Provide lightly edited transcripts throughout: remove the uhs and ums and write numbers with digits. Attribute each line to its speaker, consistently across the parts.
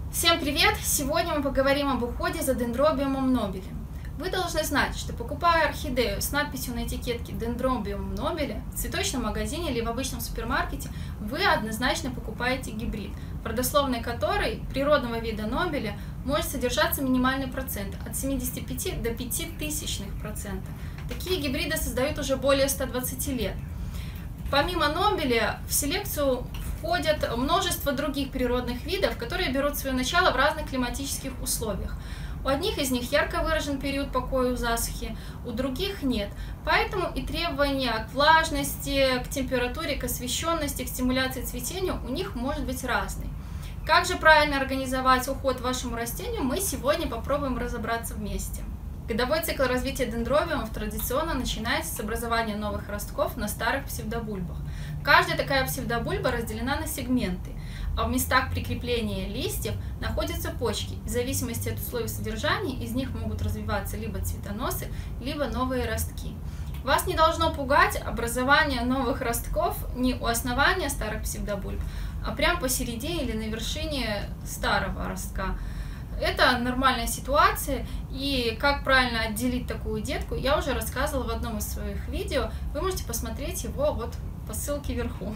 Speaker 1: Всем привет! Сегодня мы поговорим об уходе за дендробиумом нобеле. Вы должны знать, что покупая орхидею с надписью на этикетке дендробиум нобеле в цветочном магазине или в обычном супермаркете, вы однозначно покупаете гибрид, в родословной которой природного вида нобеля может содержаться минимальный процент от 75 до 0,05%. Такие гибриды создают уже более 120 лет. Помимо нобеля в селекцию входят множество других природных видов, которые берут свое начало в разных климатических условиях. У одних из них ярко выражен период покоя у засухи, у других нет. Поэтому и требования к влажности, к температуре, к освещенности, к стимуляции цветения у них может быть разные. Как же правильно организовать уход вашему растению, мы сегодня попробуем разобраться вместе. Годовой цикл развития дендробиумов традиционно начинается с образования новых ростков на старых псевдобульбах. Каждая такая псевдобульба разделена на сегменты, а в местах прикрепления листьев находятся почки. В зависимости от условий содержания из них могут развиваться либо цветоносы, либо новые ростки. Вас не должно пугать образование новых ростков не у основания старых псевдобульб, а прямо посередине или на вершине старого ростка. Это нормальная ситуация, и как правильно отделить такую детку, я уже рассказывала в одном из своих видео. Вы можете посмотреть его вот по ссылке вверху.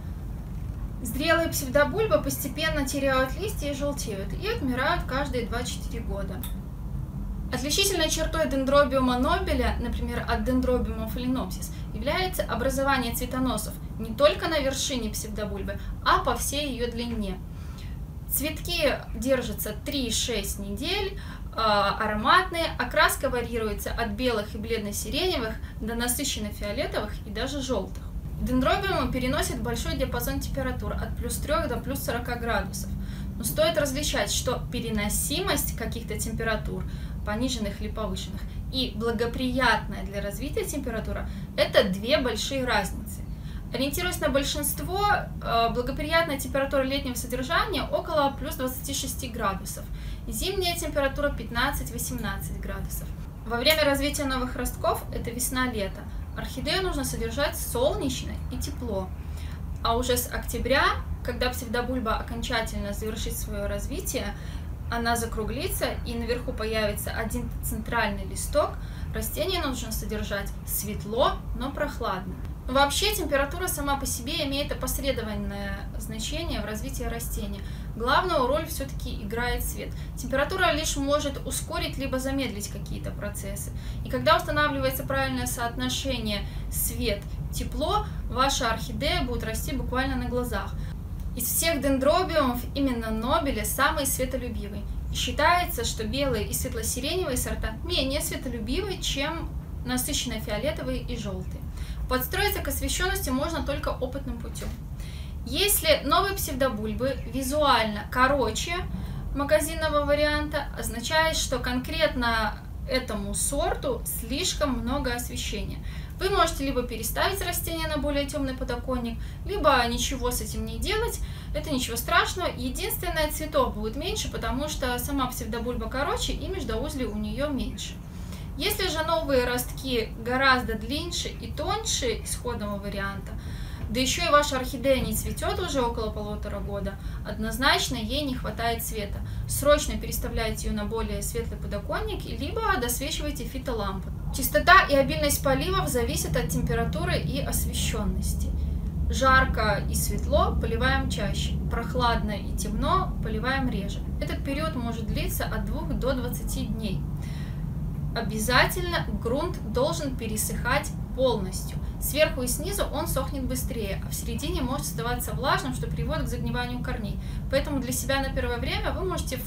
Speaker 1: Зрелые псевдобульбы постепенно теряют листья и желтеют, и отмирают каждые 2-4 года. Отличительной чертой дендробиума нобеля, например, от дендробиума фаленопсис, является образование цветоносов не только на вершине псевдобульбы, а по всей ее длине. Цветки держатся 3-6 недель, ароматные, окраска варьируется от белых и бледно-сиреневых до насыщенно-фиолетовых и даже желтых. Дендробиумы переносят большой диапазон температур от +3 до +40 градусов. Но стоит различать, что переносимость каких-то температур, пониженных или повышенных, и благоприятная для развития температура – это две большие разницы. Ориентируясь на большинство, благоприятная температура летнего содержания около +26 градусов, зимняя температура 15-18 градусов. Во время развития новых ростков, это весна-лето, орхидею нужно содержать солнечно и тепло. А уже с октября, когда псевдобульба окончательно завершит свое развитие, она закруглится и наверху появится один центральный листок, растение нужно содержать светло, но прохладно. Вообще температура сама по себе имеет опосредованное значение в развитии растения. Главную роль все-таки играет свет. Температура лишь может ускорить либо замедлить какие-то процессы. И когда устанавливается правильное соотношение свет-тепло, ваша орхидея будет расти буквально на глазах. Из всех дендробиумов именно нобеля самый светолюбивый. И считается, что белые и светло-сиреневые сорта менее светолюбивые, чем насыщенно-фиолетовые и желтые. Подстроиться к освещенности можно только опытным путем. Если новые псевдобульбы визуально короче магазинного варианта, означает, что конкретно этому сорту слишком много освещения. Вы можете либо переставить растение на более темный подоконник, либо ничего с этим не делать. Это ничего страшного. Единственное, цветов будет меньше, потому что сама псевдобульба короче и междоузлий у нее меньше. Если же новые ростки гораздо длиннее и тоньше исходного варианта, да еще и ваша орхидея не цветет уже около 1,5 года, однозначно ей не хватает света. Срочно переставляйте ее на более светлый подоконник, либо досвечивайте фитолампы. Частота и обильность поливов зависят от температуры и освещенности. Жарко и светло поливаем чаще, прохладно и темно поливаем реже. Этот период может длиться от 2 до 20 дней. Обязательно грунт должен пересыхать полностью. Сверху и снизу он сохнет быстрее, а в середине может оставаться влажным, что приводит к загниванию корней. Поэтому для себя на первое время вы можете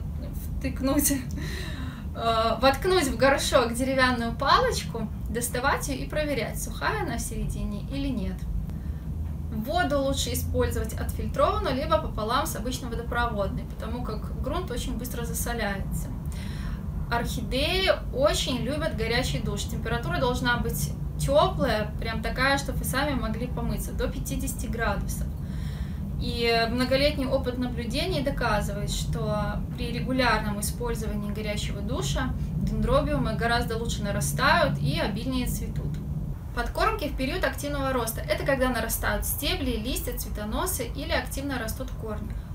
Speaker 1: воткнуть в горшок деревянную палочку, доставать ее и проверять, сухая она в середине или нет. Воду лучше использовать отфильтрованную, либо пополам с обычной водопроводной, потому как грунт очень быстро засоляется. Орхидеи очень любят горячий душ. Температура должна быть теплая, прям такая, чтобы вы сами могли помыться, до 50 градусов. И многолетний опыт наблюдений доказывает, что при регулярном использовании горячего душа дендробиумы гораздо лучше нарастают и обильнее цветут. Подкормки в период активного роста – это когда нарастают стебли, листья, цветоносы или активно растут корни.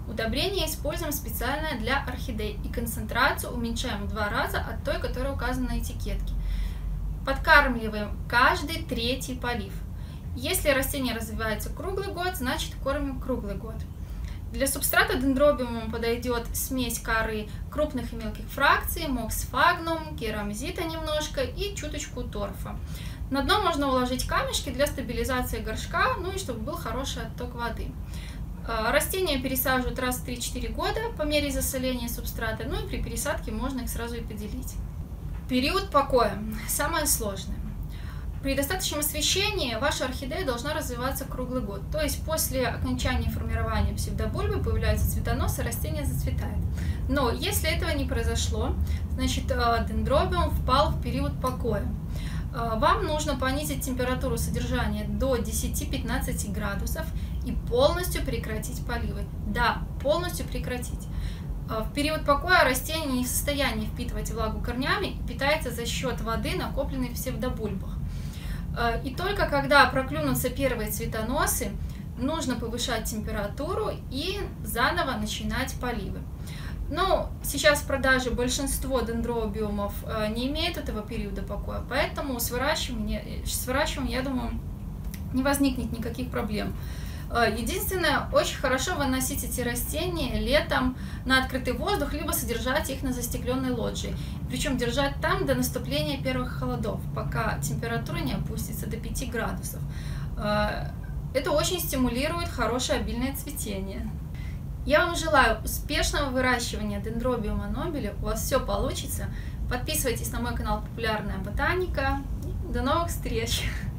Speaker 1: Удобрение используем специальное для орхидей и концентрацию уменьшаем в 2 раза от той, которая указана на этикетке. Подкармливаем каждый 3-й полив. Если растение развивается круглый год, значит кормим круглый год. Для субстрата дендробиума подойдет смесь коры крупных и мелких фракций, моксфагнум, керамзита немножко и чуточку торфа. На дно можно уложить камешки для стабилизации горшка, ну и чтобы был хороший отток воды. Растения пересаживают раз в 3-4 года по мере засоления субстрата, ну и при пересадке можно их сразу и поделить. Период покоя – самое сложное. При достаточном освещении ваша орхидея должна развиваться круглый год, то есть после окончания формирования псевдобульбы появляются цветоносы, растение зацветает. Но если этого не произошло, значит дендробиум впал в период покоя. Вам нужно понизить температуру содержания до 10-15 градусов и полностью прекратить поливы. Да, полностью прекратить. В период покоя растение не в состоянии впитывать влагу корнями и питается за счет воды, накопленной в псевдобульбах. И только когда проклюнутся первые цветоносы, нужно повышать температуру и заново начинать поливы. Но сейчас в продаже большинство дендробиумов не имеют этого периода покоя, поэтому с выращиванием, я думаю, не возникнет никаких проблем. Единственное, очень хорошо выносить эти растения летом на открытый воздух, либо содержать их на застекленной лоджии. Причем держать там до наступления первых холодов, пока температура не опустится до 5 градусов. Это очень стимулирует хорошее обильное цветение. Я вам желаю успешного выращивания дендробиума нобеле. У вас все получится. Подписывайтесь на мой канал «Популярная ботаника». До новых встреч!